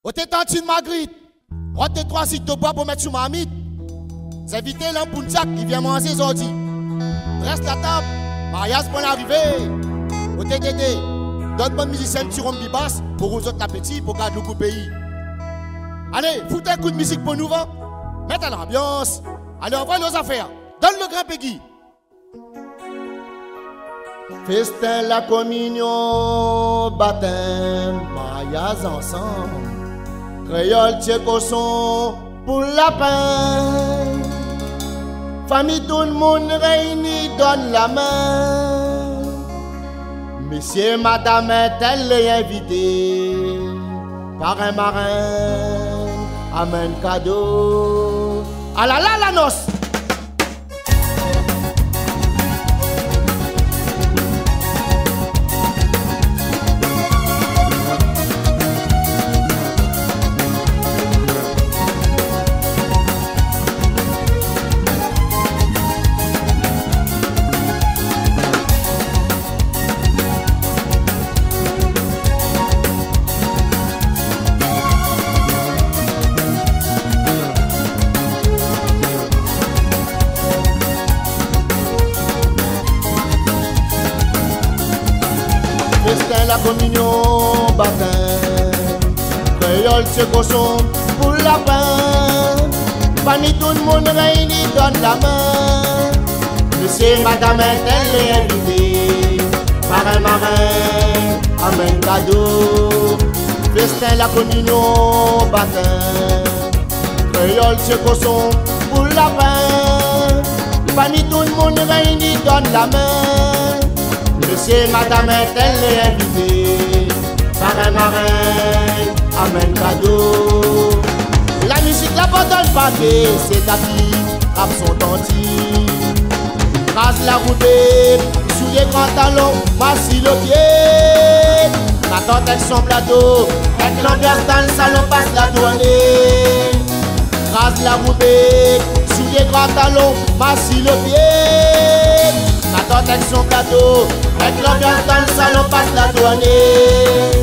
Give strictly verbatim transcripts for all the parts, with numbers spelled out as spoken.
Au tantine Marguerite, rote trois sites de bois pour mettre sur ma mythe. Invitez l'ampountiac qui vient manger aujourd'hui. Reste la table, mariage pour l'arrivée. Au T T T, d'autres bonnes musiciens qui tirent basse pour vous autres l'appétit pour garder le coup pays. Allez, foutez un coup de musique pour nous, va. Mettez l'ambiance. Allez, on voit nos affaires. Donne le grand Peggy. Festin, la communion, baptême, mariage ensemble. Créole, tchécoson, pour la paix. Famille, tout le monde réuni, donne la main. Monsieur, madame, est-elle invité par un marin? Amène cadeau. Ah là là, la noce. La communion, baptême, créole, tchécoson, pour la paix. Famille, tout le monde réuni, donne la main. Monsieur, madame, est-elle invitée par un marin? Amène cadeau. Festin, la communion, baptême, créole, tchécoson, pour la paix. Famille, tout le monde réuni, donne la main. Monsieur, madame, est-elle invitée par un marin? Amène cadeau. La musique la donne pas que c'est ta fille, rap son tanti. Rase la roubée, sous les grands talons, massi le pied. La tante avec son plateau, avec l'ambiance dans le salon, passe la douanée. Rase la roubée, sous les grands talons, massi le pied. La tante avec son plateau, avec l'ambiance dans le salon, passe la douanée.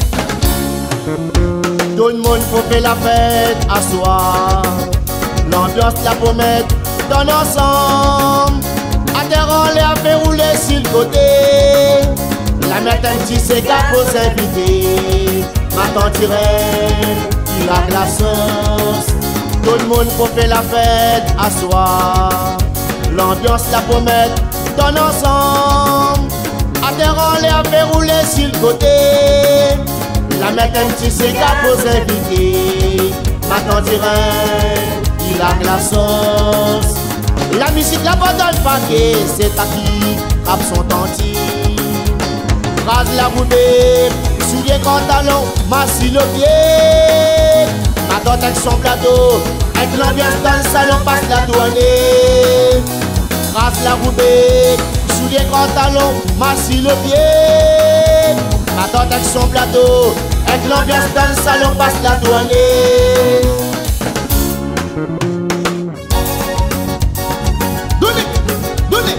Tout le monde faut faire la fête à soir. L'ambiance la pommette donne ensemble. À terre on l'a fait rouler sur le côté. La mettre un petit cégap aux invités. Ma tante Irène, il a de la sauce. Tout le monde faut faire la fête à soir. L'ambiance la pommette donne ensemble. À terre on l'a fait rouler sur le côté. La mettre un petit cégap aux invités. Ma tante Irène, il a de la sauce. La musique la donne pas que c'est ta qui rap son tanti. Rase la roubée, sous les grands talons, massi le pied. Ma tante avec son plateau, avec l'ambiance dans le salon, passe la douanée. Rase la roubée, sous les grands talons, massi le pied. Ma tante avec son plateau, avec l'ambiance dans le salon, passe la douanée. Donnez, donnez.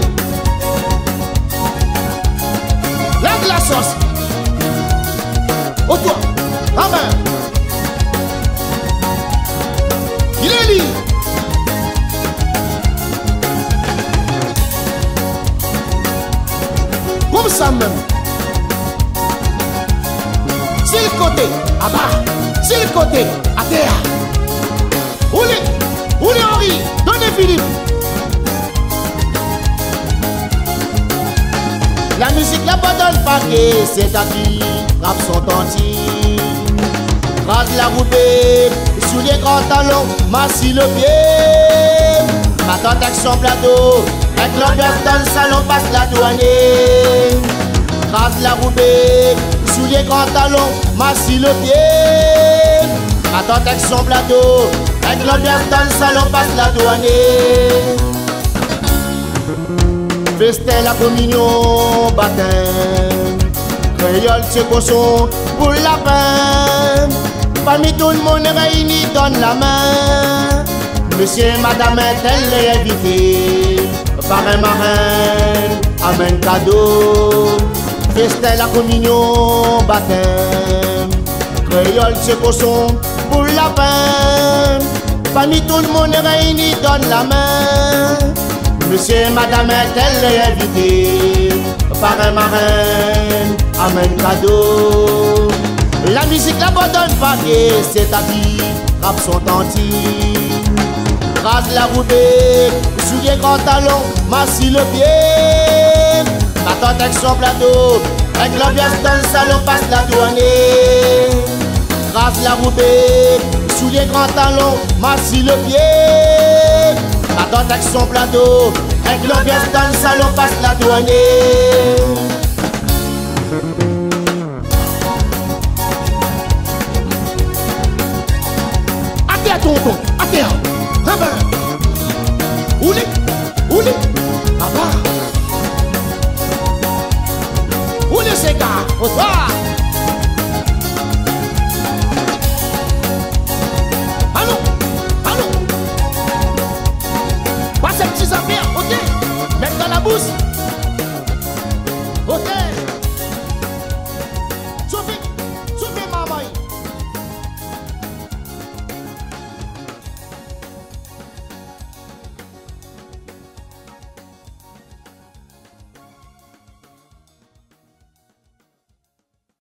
Lève la sauce. Au toit, la main. Il est libre. Comme ça même. C'est le côté, à bas, c'est le côté, à terre. Roulez, roulez Henri, donnez Philippe. La musique la donne pas que c'est ta fille, rap son tanti. Rase la roubée, sous les grands talons, massi le pied. Ma tante avec son plateau, avec l'ambiance dans le salon, passe la douanée. Rase la roubée, sous les grands talons, massi le pied. Ma tante avec son plateau, avec l'ambiance dans le salon, passe la douanée. Festin, la communion, baptême, créole, tchécoson, pour la paix. Famille, tout le monde réuni, donne la main. Monsieur, madame, est-elle invitée par un marin? Amène cadeau. Festin, la communion, baptême, créole c'est cochon pour la peine. Parmi tout le monde réuni donne la main. Monsieur et madame est-elle invité par un marin, amène cadeau. La musique la bonne papier, c'est à qui rap son tanti. Rase la roubée, sous les grands talons, massie le pied. Attends avec son plateau, avec l'ambiance dans le salon, passe la douane. Rase la roubée, sous les grands talons, massie le pied. Attends avec son plateau, avec l'ambiance dans le salon, passe la douane. À terre, tonton, à terre. Ah ben, ouli, ouli, ah bah, ouli, c'est gars, au revoir.